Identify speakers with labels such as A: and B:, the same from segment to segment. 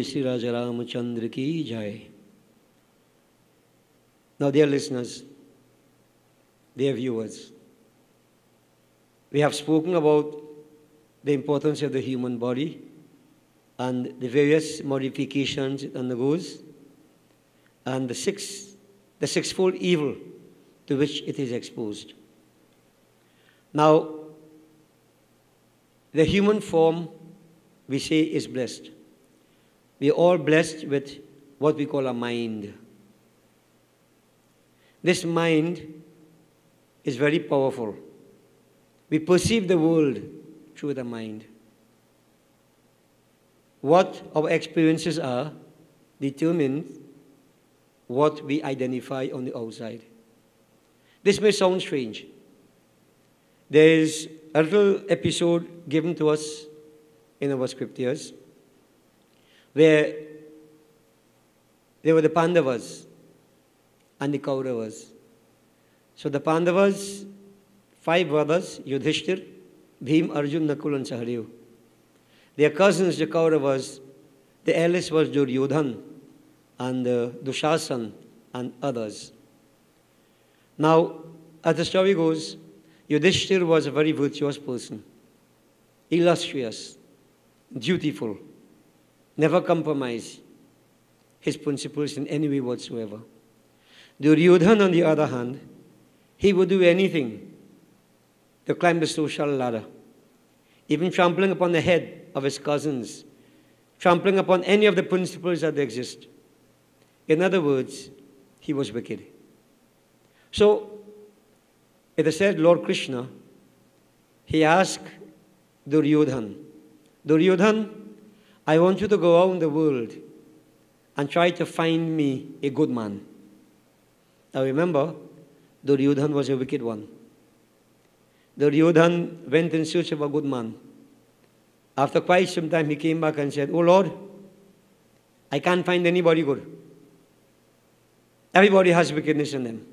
A: Sri Raja Ramachandra ki jai. Now, dear listeners, dear viewers, we have spoken about the importance of the human body and the various modifications it undergoes and the sixfold evil to which it is exposed. Now, the human form, we say, is blessed. We are all blessed with what we call a mind. This mind is very powerful. We perceive the world through the mind. What our experiences are determines what we identify on the outside. This may sound strange. There is a little episode given to us in our scriptures where there were the Pandavas and the Kauravas. So the Pandavas, 5 brothers, Yudhishthir, Bhim, Arjun, Nakul and Sahadev. Their cousins, the Kauravas, the eldest was Duryodhan and Dushasan and others. Now, as the story goes, Yudhishthir was a very virtuous person, illustrious, dutiful, never compromised his principles in any way whatsoever. Duryodhan, on the other hand, he would do anything to climb the social ladder, even trampling upon the head of his cousins, trampling upon any of the principles that exist. In other words, he was wicked. So, it is said, Lord Krishna, he asked Duryodhan, Duryodhan, I want you to go around the world and try to find me a good man. Now remember, Duryodhan was a wicked one. Duryodhan went in search of a good man. After quite some time, he came back and said, Oh Lord, I can't find anybody good. Everybody has wickedness in them.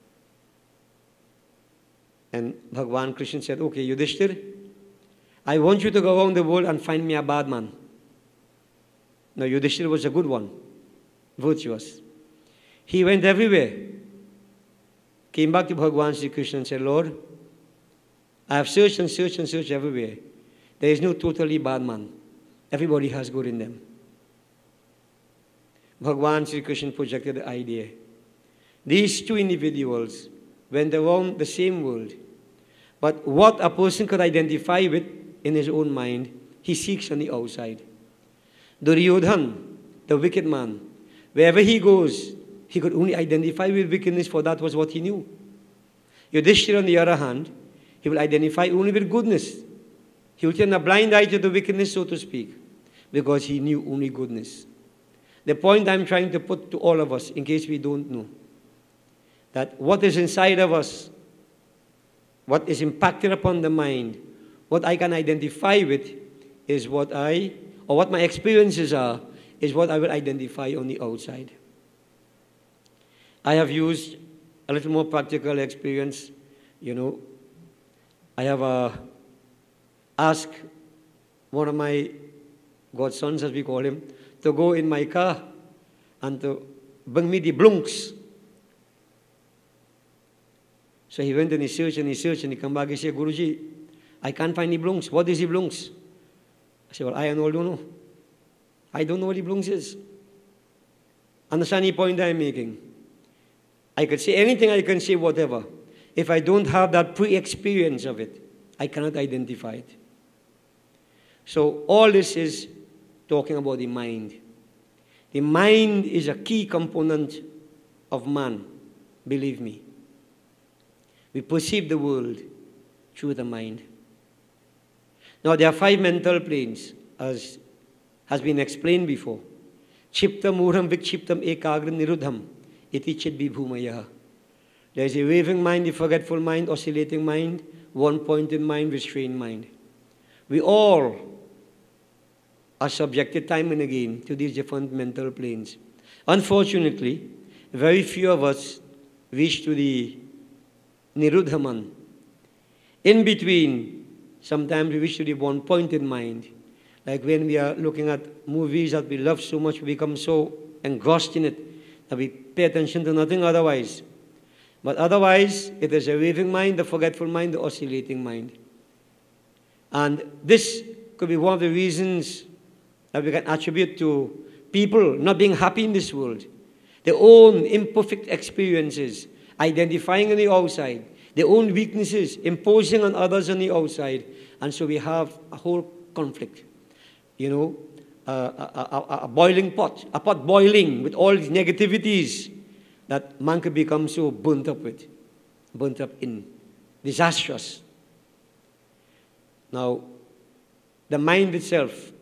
A: And Bhagavan Krishna said, okay, Yudhishthir, I want you to go around the world and find me a bad man. Now, Yudhishthir was a good one, virtuous. He went everywhere. Came back to Bhagavan Sri Krishna and said, Lord, I have searched and searched and searched everywhere. There is no totally bad man. Everybody has good in them. Bhagavan Sri Krishna projected the idea. These 2 individuals went around the same world. But what a person could identify with in his own mind, he seeks on the outside. Duryodhan, the wicked man, wherever he goes, he could only identify with wickedness, for that was what he knew. Yudhishthira, on the other hand, he will identify only with goodness. He will turn a blind eye to the wickedness, so to speak, because he knew only goodness. The point I'm trying to put to all of us, in case we don't know, that what is inside of us, what is impacted upon the mind, what I can identify with is what my experiences are, is what I will identify on the outside. I have used a little more practical experience. I have asked one of my godsons, as we call him, to go in my car and to bring me the blunks. So he went and he searched and he come back and he said, Guruji, I can't find the blunks. What is the blunks? I said, well, I and all don't know. I don't know what the blunks is. Understand the point I'm making? I could say anything, I can say whatever. If I don't have that pre-experience of it, I cannot identify it. So all this is talking about the mind. The mind is a key component of man, believe me. We perceive the world through the mind. Now, there are 5 mental planes, as has been explained before. Chiptam murham vikchiptam ekagram nirudham iti chit vibhumayah. There is a waving mind, a forgetful mind, oscillating mind, one-pointed mind, restrained mind. We all are subjected time and again to these different mental planes. Unfortunately, very few of us reach to the Nirudhaman. In between, sometimes we reach to the one-pointed mind, Like when we are looking at movies that we love so much, we become so engrossed in it that we pay attention to nothing otherwise. But otherwise, it is a raving mind, the forgetful mind, the oscillating mind. And this could be one of the reasons that we can attribute to people not being happy in this world. Their own imperfect experiences, identifying on the outside, their own weaknesses, imposing on others on the outside. And so we have a whole conflict. You know, a boiling pot, a pot boiling with all these negativities that man could become so burnt up in, disastrous. Now, the mind itself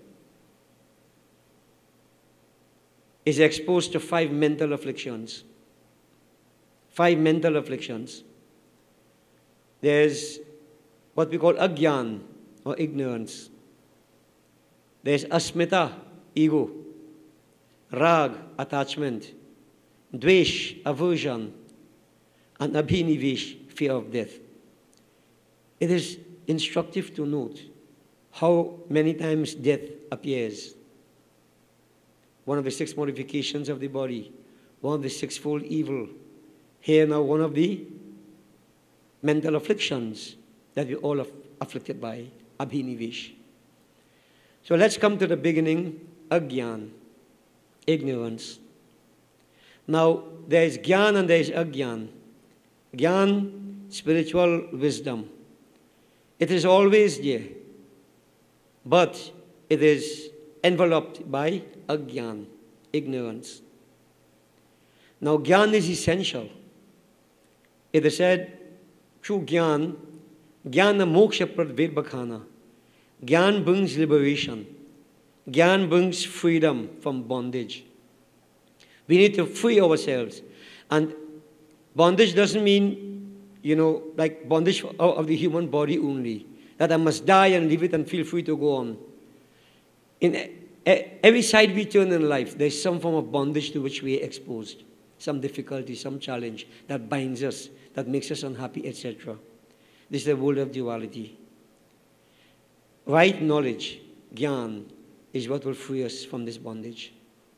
A: is exposed to 5 mental afflictions. 5 mental afflictions. There's what we call agyan, or ignorance. There's asmita, ego. Rag, attachment. Dvesh, aversion. And abhinivesh, fear of death. It is instructive to note how many times death appears. One of the 6 modifications of the body, one of the 6-fold evil. Here now, one of the mental afflictions that we all are afflicted by, abhinivesh. So let's come to the beginning, agyan, ignorance. Now, there is gyan and there is agyan. Gyan, spiritual wisdom. It is always there, but it is enveloped by agyan, ignorance. Now, gyan is essential. It is said, through gyan, jnana moksha pradved bakhana. Gyan brings liberation. Gyan brings freedom from bondage. We need to free ourselves. And bondage doesn't mean, like bondage of the human body only. That I must die and leave it and feel free to go on. In every side we turn in life, there's some form of bondage to which we are exposed. Some difficulty, some challenge that binds us, that makes us unhappy, etc. This is the world of duality. Right knowledge, gyan, is what will free us from this bondage.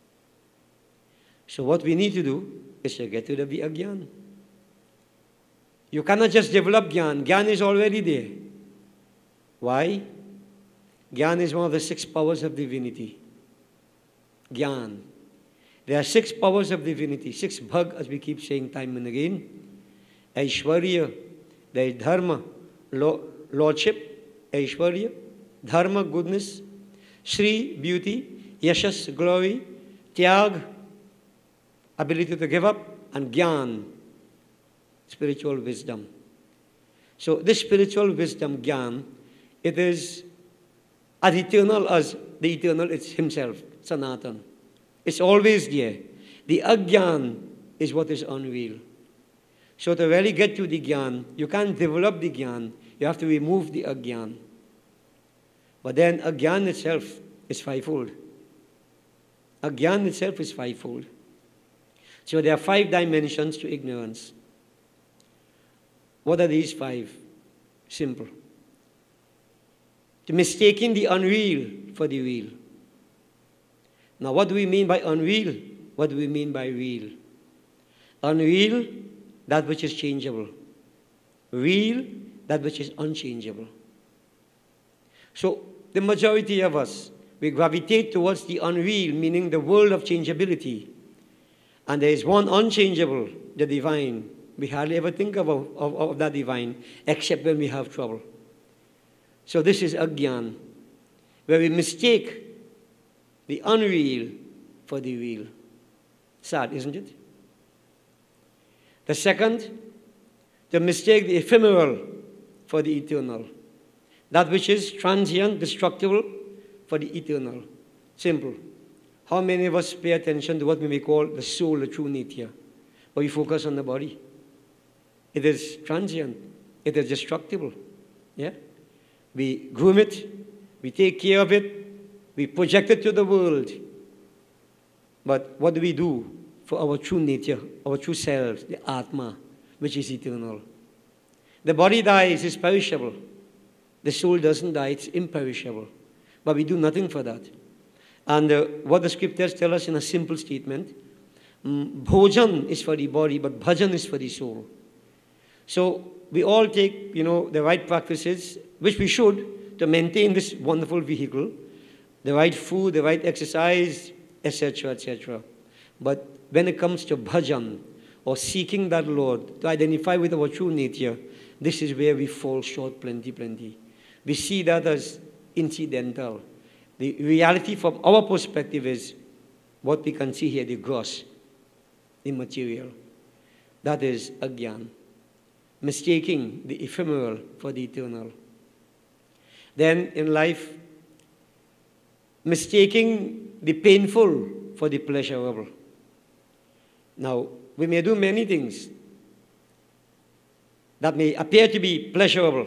A: So what we need to do is to get rid of the agyan. You cannot just develop gyan. Gyan is already there. Why? Gyan is one of the 6 powers of divinity. Gyan. There are 6 powers of divinity, 6 bhag, as we keep saying time and again. Aishwarya, there is dharma, lordship, Aishwarya, dharma, goodness, Shri, beauty, yashas, glory, tyag, ability to give up, and gyan, spiritual wisdom. So this spiritual wisdom, gyan, it is as eternal as the eternal is himself, Sanatan. It's always there. The agyan is what is unreal. So to really get to the gyan, you can't develop the gyan, you have to remove the agyan. But then agyan itself is 5-fold. Agyan itself is 5-fold. So there are 5 dimensions to ignorance. What are these 5? Simple. To mistaking the unreal for the real. Now what do we mean by unreal? What do we mean by real? Unreal, that which is changeable. Real, that which is unchangeable. So the majority of us, we gravitate towards the unreal, meaning the world of changeability. And there is one unchangeable, the divine. We hardly ever think of that divine, except when we have trouble. So this is agyan, where we mistake the unreal for the real. Sad, isn't it? The second, to mistake the ephemeral for the eternal. That which is transient, destructible, for the eternal. Simple. How many of us pay attention to what we may call the soul, the true nature? But we focus on the body. It is transient. It is destructible. Yeah? We groom it. We take care of it. We project it to the world. But what do we do for our true nature, our true selves, the Atma, which is eternal? The body dies, it's perishable. The soul doesn't die, it's imperishable. but we do nothing for that. And what the scriptures tell us in a simple statement, bhojan is for the body, but bhajan is for the soul. So we all take, the right practices, which we should, to maintain this wonderful vehicle, the right food, the right exercise, etc., etc. But when it comes to bhajan, or seeking that Lord, to identify with our true nature, this is where we fall short plenty. We see that as incidental. The reality from our perspective is what we can see here, the gross, the material. That is agyan, mistaking the ephemeral for the eternal. Then in life, mistaking the painful for the pleasurable. Now, we may do many things that may appear to be pleasurable.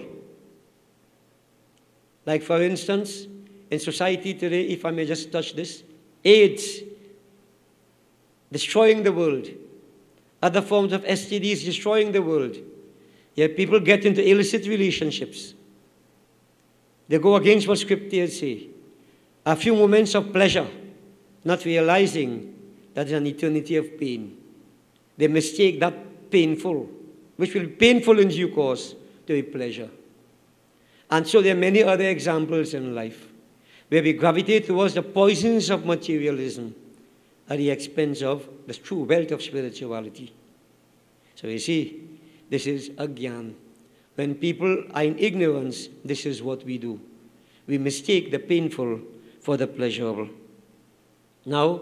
A: Like, for instance, in society today, if I may just touch this, AIDS, destroying the world. Other forms of STDs destroying the world. Yet people get into illicit relationships. They go against what scriptures say. A few moments of pleasure, not realizing that is an eternity of pain. They mistake that painful, which will be painful in due course, to be pleasure. And so there are many other examples in life where we gravitate towards the poisons of materialism at the expense of the true wealth of spirituality. So you see, this is agyan. When people are in ignorance, this is what we do. We mistake the painful for the pleasurable. Now,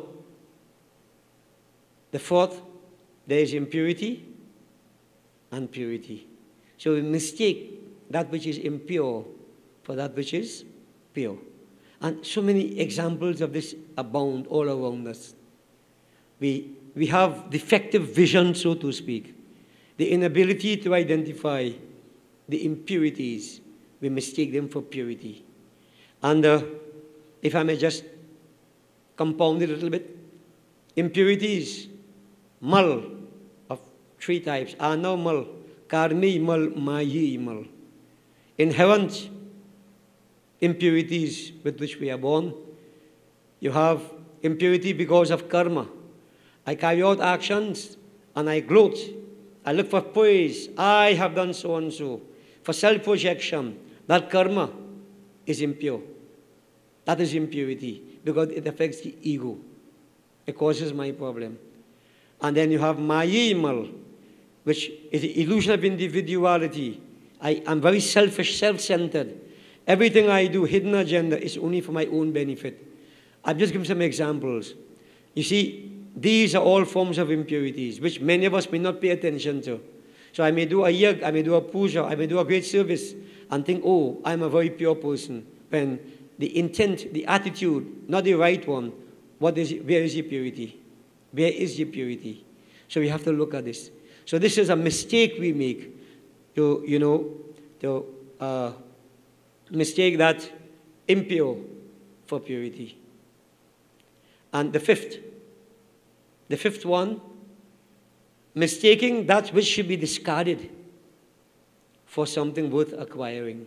A: the fourth, there is impurity and purity. So we mistake that which is impure for that which is pure. And so many examples of this abound all around us. We have defective vision, so to speak. The inability to identify the impurities, we mistake them for purity. And if I may just compound it a little bit, impurities, mal, of three types, ano mal, karmi mal, mayi mal. Inherent impurities with which we are born. You have impurity because of karma. I carry out actions and I gloat. I look for praise. I have done so and so. For self-projection, that karma is impure. That is impurity because it affects the ego. It causes my problem. And then you have mayimal, which is the illusion of individuality. I am very selfish, self-centered. Everything I do, hidden agenda, is only for my own benefit. I've just given some examples. You see, these are all forms of impurities, which many of us may not pay attention to. So I may do a yag, I may do a puja, I may do a great service, and think, oh, I'm a very pure person. When the intent, the attitude, not the right one, where is the purity? Where is the purity? So we have to look at this. So this is a mistake we make to mistake that impure for purity. And the fifth one, mistaking that which should be discarded for something worth acquiring.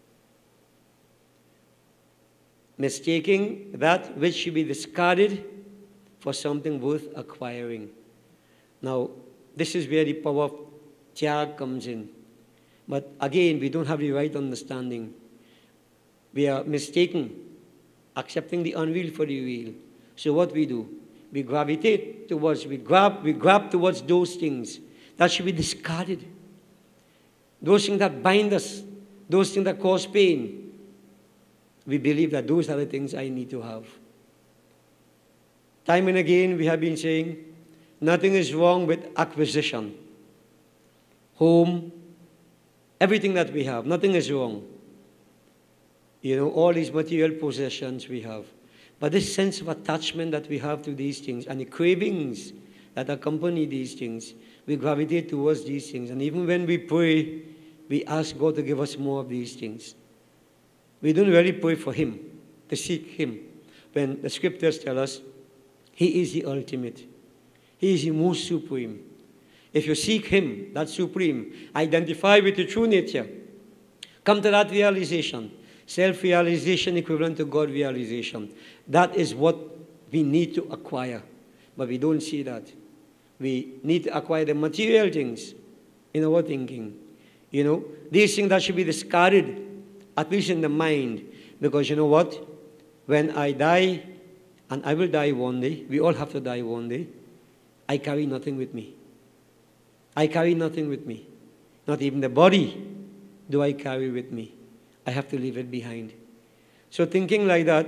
A: Mistaking that which should be discarded for something worth acquiring. Now, this is where the power of tyag comes in. But again, we don't have the right understanding. We are mistaken, accepting the unreal for the real. So what we do, we gravitate towards, we grab towards those things that should be discarded. Those things that bind us, those things that cause pain. We believe that those are the things I need to have. Time and again, we have been saying, nothing is wrong with acquisition. Home, everything that we have, nothing is wrong. All these material possessions we have. But this sense of attachment that we have to these things and the cravings that accompany these things, we gravitate towards these things. And even when we pray, we ask God to give us more of these things. We don't really pray for Him, to seek Him. When the scriptures tell us, He is the ultimate. He is the most supreme. If you seek Him, that supreme, identify with your true nature, come to that realization, Self-realization equivalent to God realization. That is what we need to acquire. But we don't see that. We need to acquire the material things in our thinking. You know, these things that should be discarded, at least in the mind. Because you know what? When I die, and I will die one day, we all have to die one day, I carry nothing with me. I carry nothing with me. Not even the body do I carry with me. I have to leave it behind. So thinking like that,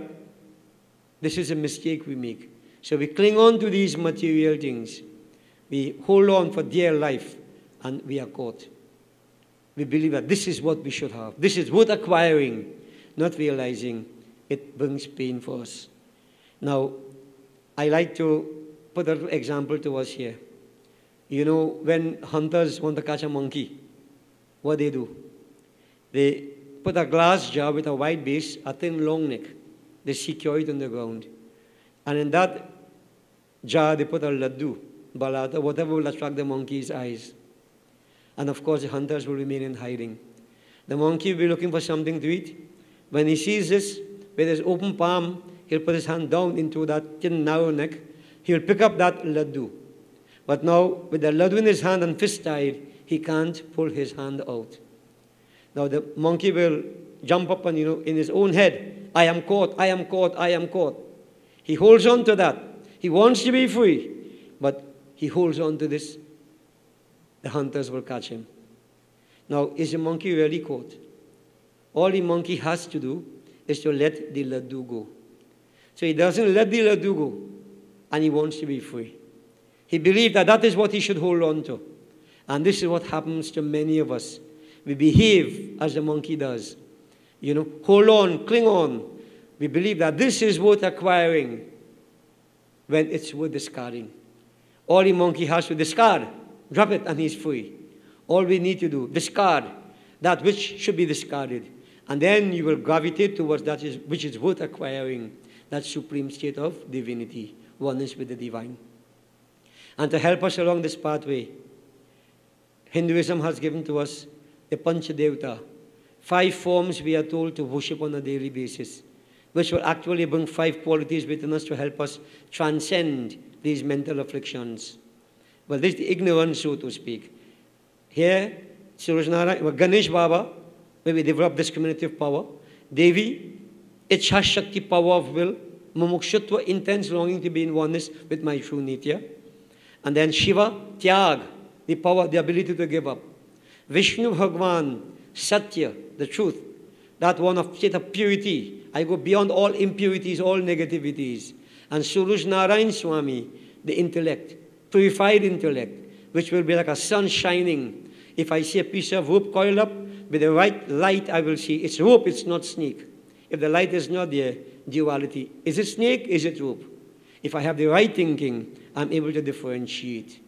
A: this is a mistake we make. So we cling on to these material things. We hold on for dear life, and we are caught. We believe that this is what we should have. This is worth acquiring, not realizing it brings pain for us. Now, I like to put an example to us here. You know, when hunters want to catch a monkey, what they do? They put a glass jar with a wide base, a thin long neck. They secure it on the ground. And in that jar, they put a laddu, balata, whatever will attract the monkey's eyes. And of course, the hunters will remain in hiding. The monkey will be looking for something to eat. When he sees this, with his open palm, he'll put his hand down into that thin, narrow neck. He'll pick up that laddu. But now, with the laddu in his hand and fist tied, he can't pull his hand out. Now, the monkey will jump up and, in his own head, I am caught, I am caught, I am caught. He holds on to that. He wants to be free, but he holds on to this. The hunters will catch him. Now, is the monkey really caught? All the monkey has to do is to let the laddu go. So he doesn't let the laddu go, and he wants to be free. He believed that that is what he should hold on to. And this is what happens to many of us. We behave as the monkey does. Hold on, cling on. We believe that this is worth acquiring when it's worth discarding. All the monkey has to discard, drop it, and he's free. All we need to do, discard that which should be discarded. And then you will gravitate towards that which is worth acquiring, that supreme state of divinity, oneness with the divine. And to help us along this pathway, Hinduism has given to us the Panchadevata, 5 forms we are told to worship on a daily basis, which will actually bring 5 qualities within us to help us transcend these mental afflictions. Well, this is the ignorance, so to speak. Here, Ganesh Baba, where we develop discriminative power. Devi, Ichha Shakti, power of will. Mumukshutva, intense longing to be in oneness with my true Nitya. And then Shiva, Tyag, the power, the ability to give up. Vishnu Bhagwan, Satya, the truth, that one of state of purity. I go beyond all impurities, all negativities. And Suraj Narayan Swami, the intellect, purified intellect, which will be like a sun shining. If I see a piece of rope coiled up, with the right light I will see. It's rope, it's not snake. If the light is not there, duality. Is it snake? Is it rope? If I have the right thinking, I'm able to differentiate.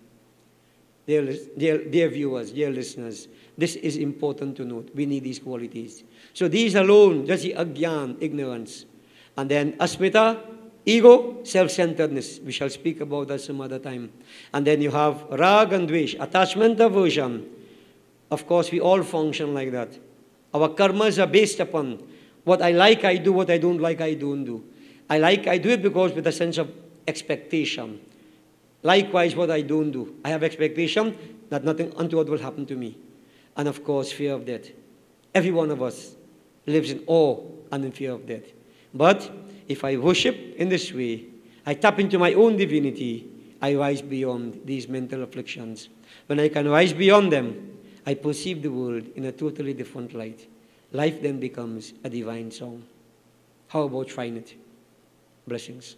A: Dear viewers, dear listeners, this is important to note. We need these qualities. So these alone, just the agyan, ignorance. And then asmita, ego, self-centeredness. We shall speak about that some other time. And then you have rag and dvesh, attachment, aversion. Of course, we all function like that. Our karmas are based upon what I like, I do. What I don't like, I don't do. I like, I do it because with a sense of expectation. Likewise, what I don't do. I have expectation that nothing untoward will happen to me. And of course, fear of death. Every one of us lives in awe and in fear of death. But if I worship in this way, I tap into my own divinity, I rise beyond these mental afflictions. When I can rise beyond them, I perceive the world in a totally different light. Life then becomes a divine song. How about trying it? Blessings.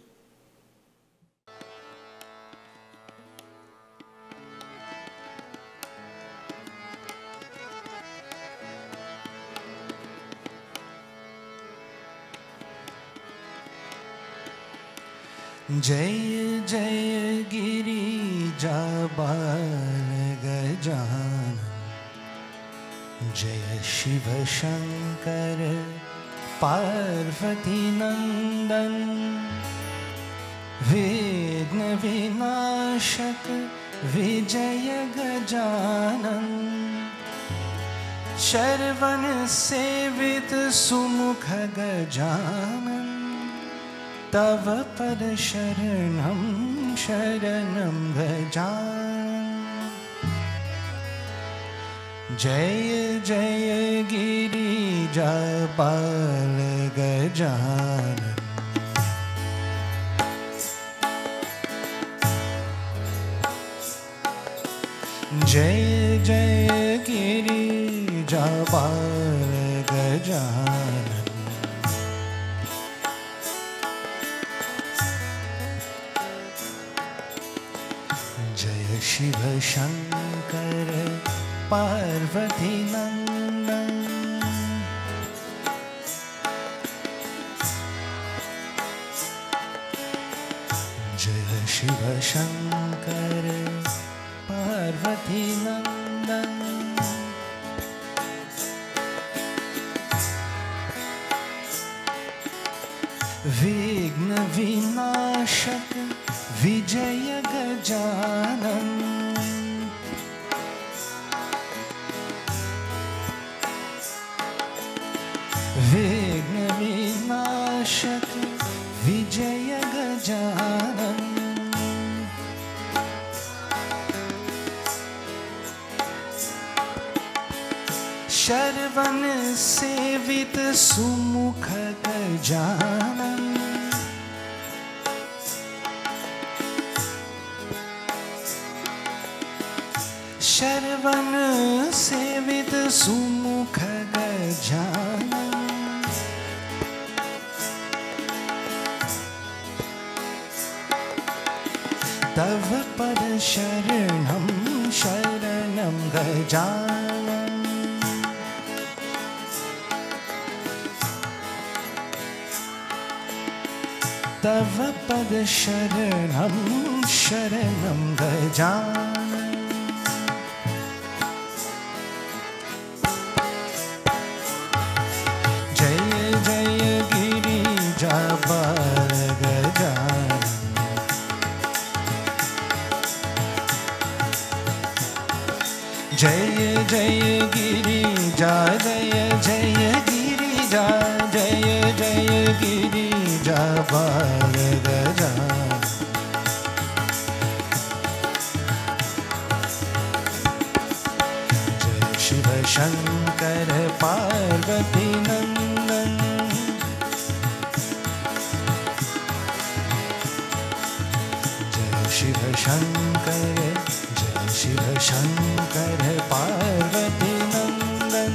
B: जय जय गिरिजा बाल गजानन जय शिव शंकर पार्वती नंदन विघ्न विनाशक विजय गजानन शरवण सेवित सेवित सुमुख गजानन तव पद शरणं शरणं गजानन। जय जय गिरिजापाल गजानन। जय जय गिरिजापाल गजानन। जय शिव शंकर पार्वती नंदन। जय शिव शंकर पार्वती नंदन। विघ्न विनाशक विजय गजानन। विघ्न विनाशक विजय गजानन। शरवण सेवित सुमुख गजानन। शरवण सेवित सुमुख गजानन। तव पद शरणं शरणं गजानन। तव पद शरणं शरणं गजानन। जय जय गिरिजापाल गजानन। जय जय गिरिजा जय जय गिरिजा जय जय गिरिजापाल गजानन। जय शिव शंकर पार्वती नंदन। जय शिव शंकर जय शिव शंकर पार्वती नंदन।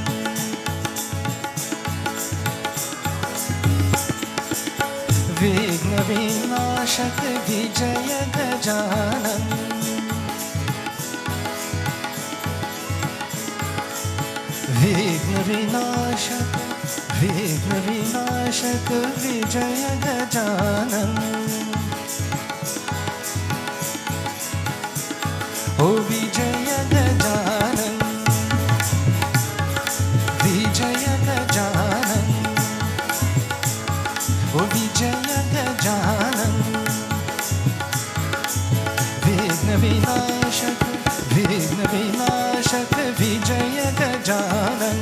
B: विघ्न विनाशक विजय गजानन। विघ्न विनाशक विजय गजानन। ओ विजय गजानन। विजय गजानन। ओ विजय गजानन। विघ्न विनाशक विजय गजानन।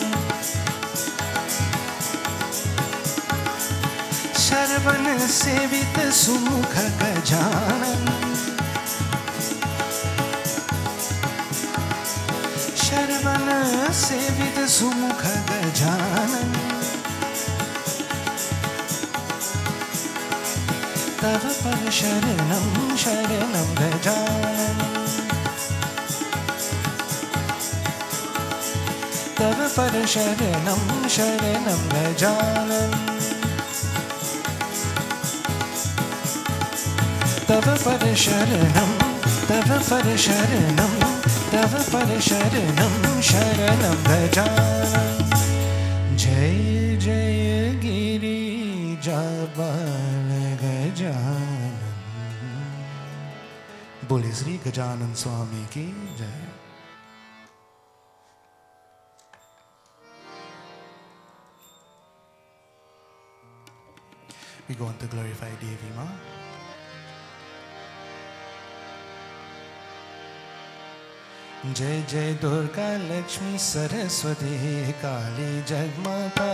B: शरवण सेवित सुमुख गजानन। शरवण सेवित सुमुख गजानन। तव पद शरणं शरणं गजानन। तव पद शरणं शरणं गजानन। तव पद शरणं तव पद शरणं शरणं गजानन। जय जय गिरिजापाल गजानन। बोले श्री गजानन स्वामी की जय। We go on to glorify Devi Ma. जय जय दुर्गा लक्ष्मी सरस्वती काली जगमाता।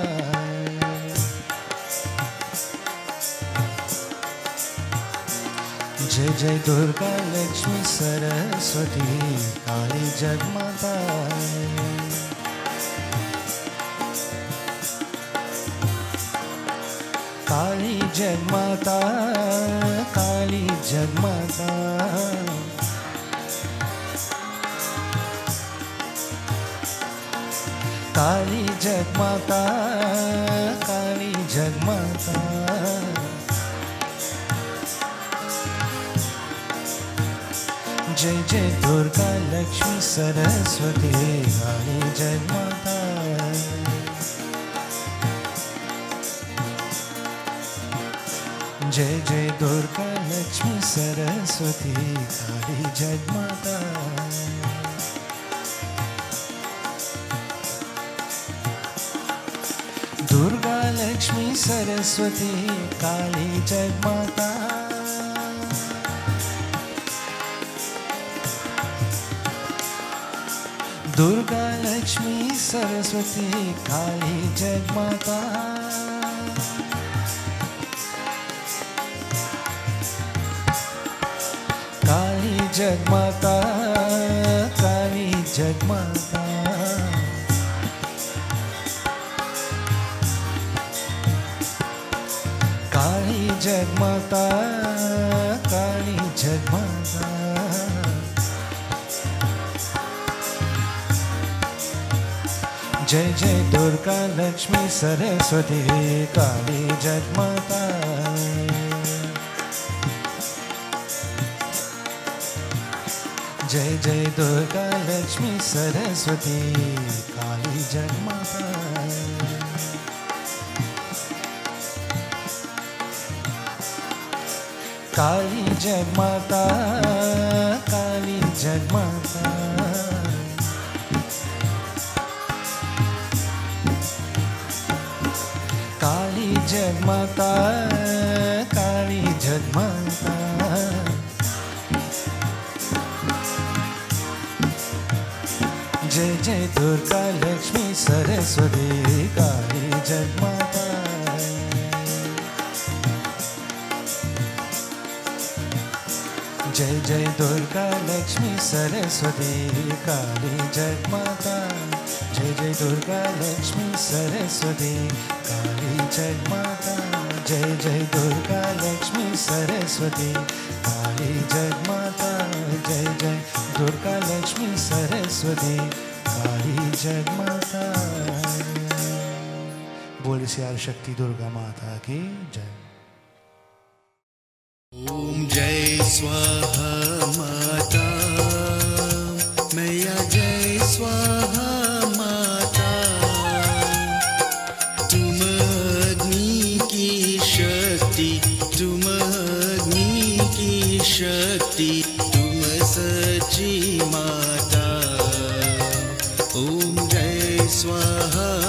B: जय जय दुर्गा लक्ष्मी सरस्वती काली जगमाता। काली जगमाता काली जगमाता। काली जगमाता काली जगमाता। जय जय दुर्गा लक्ष्मी सरस्वती काली जगमाता। जय जय दुर्गा लक्ष्मी सरस्वती काली जगमाता। दुर्गा लक्ष्मी सरस्वती काली जगमाता। दुर्गा लक्ष्मी सरस्वती काली जगमाता। काली जगमाता काली जगमाता। काली जगमाता काली जगमाता। जय जय दुर्गा लक्ष्मी सरस्वती काली जगमाता। जय जय दुर्गा लक्ष्मी सरस्वती काली जगमाता। काली जगमाता काली जगमाता। काली जगमाता काली जगमाता। जय जय दुर्गा लक्ष्मी सरस्वती काली जगमाता। जय जय दुर्गा लक्ष्मी सरस्वती काली जगमाता। जय जय दुर्गा लक्ष्मी सरस्वती काली जगमाता। जय जय दुर्गा लक्ष्मी सरस्वती काली जगमाता। जय जय दुर्गा लक्ष्मी सरस्वती काली जगमाता। बोले सियार शक्ति दुर्गा माता की जय।
C: ओम जय स्वाहा माता मैया जय स्वाहा माता। तुम अग्नि की शक्ति तुम अग्नि की शक्ति तुम सच्ची माता। ओम जय स्वाहा